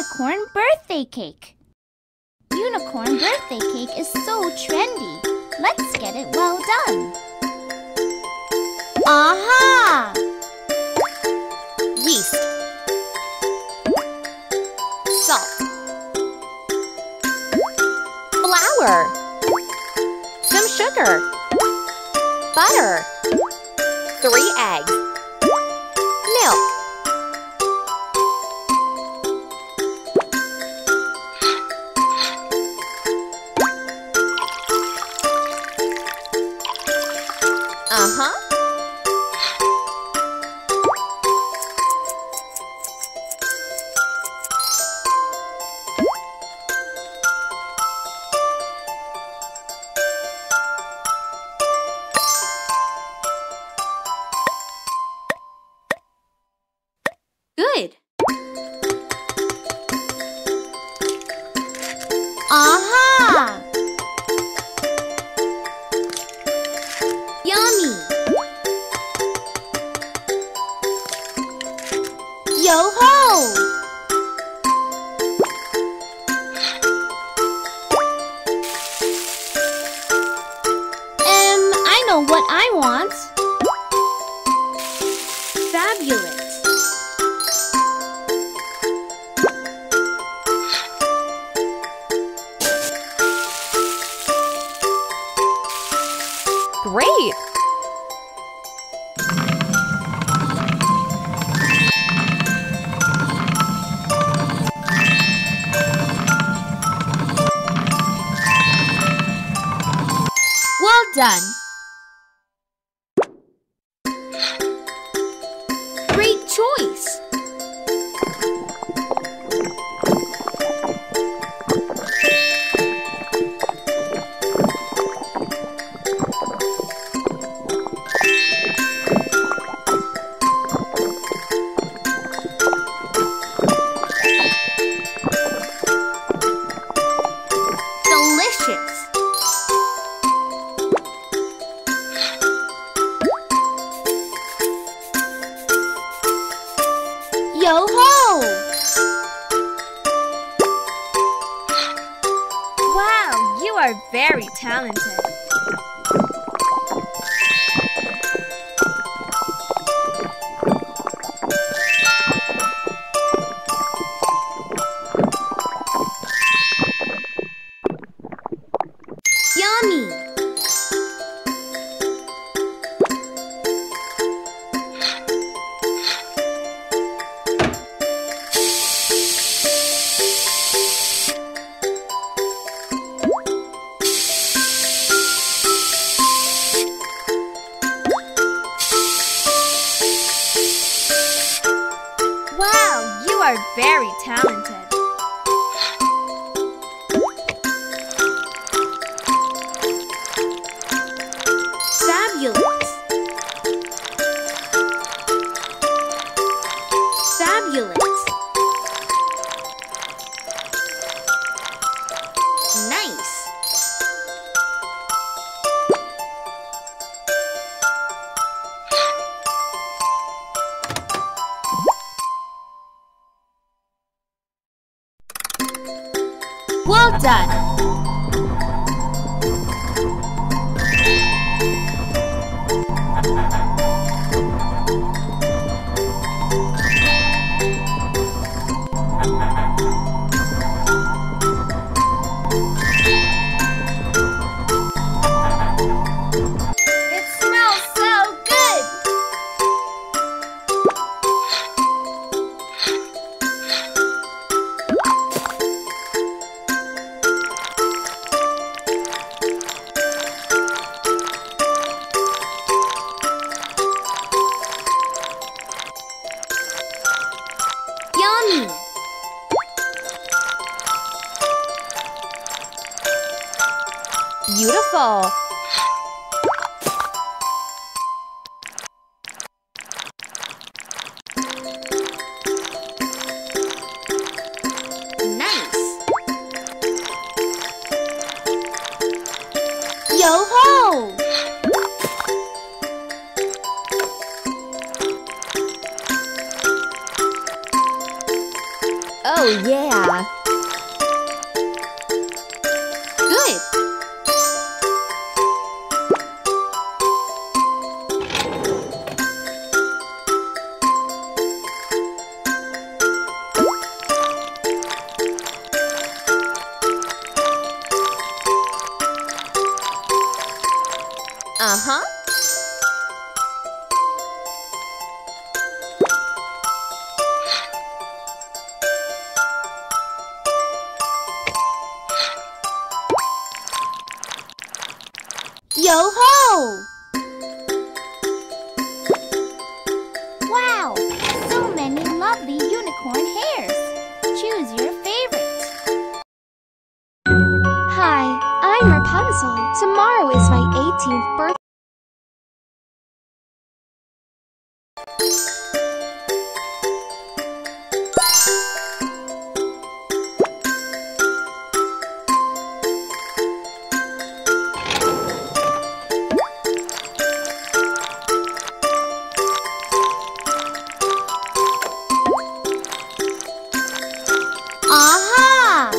unicorn birthday cake. Unicorn birthday cake is so trendy. Let's get it well done. Aha! Yeast, salt, flour, some sugar, butter, 3 eggs, milk. Good. Aha! Yummy! Yo-ho! I know what I want. Fabulous! Great! Well done! Great choice! Delicious! Yo-ho! Wow, you are very talented. Yummy! Wow, you are very talented. Fabulous! Fabulous! Nice! Well done! It smells so good! Yummy! Beautiful. Nice! Yo-ho! Oh, yeah. Good. Uh-huh. Yo-ho! Wow, so many lovely unicorn hairs. Choose your favorite. Hi, I'm Rapunzel. Tomorrow is my 18th birthday. Aha!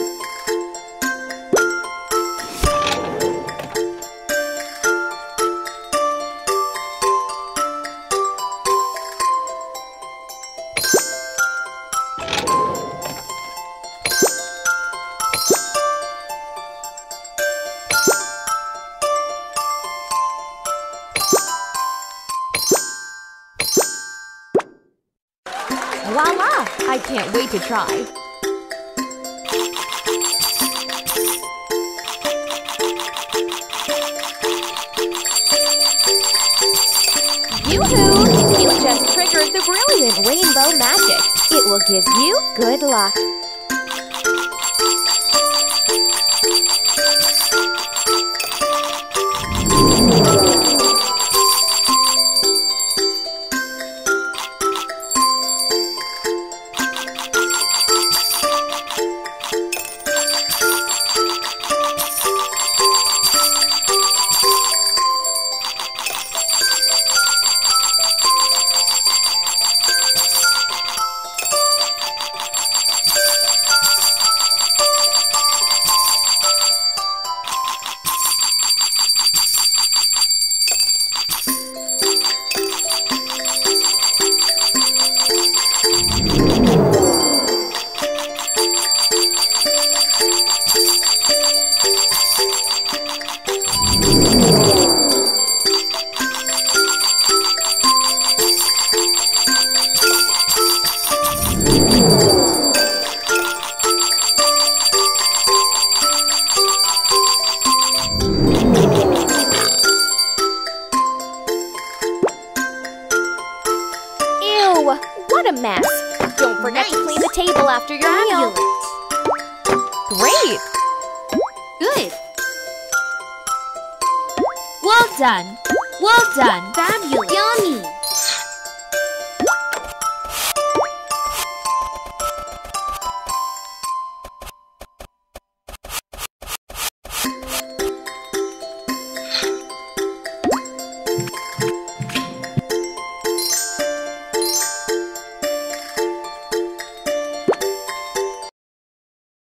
Voila! I can't wait to try. Yoo-hoo! You just triggered the brilliant rainbow magic. It will give you good luck. What a mess! Don't forget to clean the table after your meal. Great! Good. Well done. Well done. Fabulous. Yummy.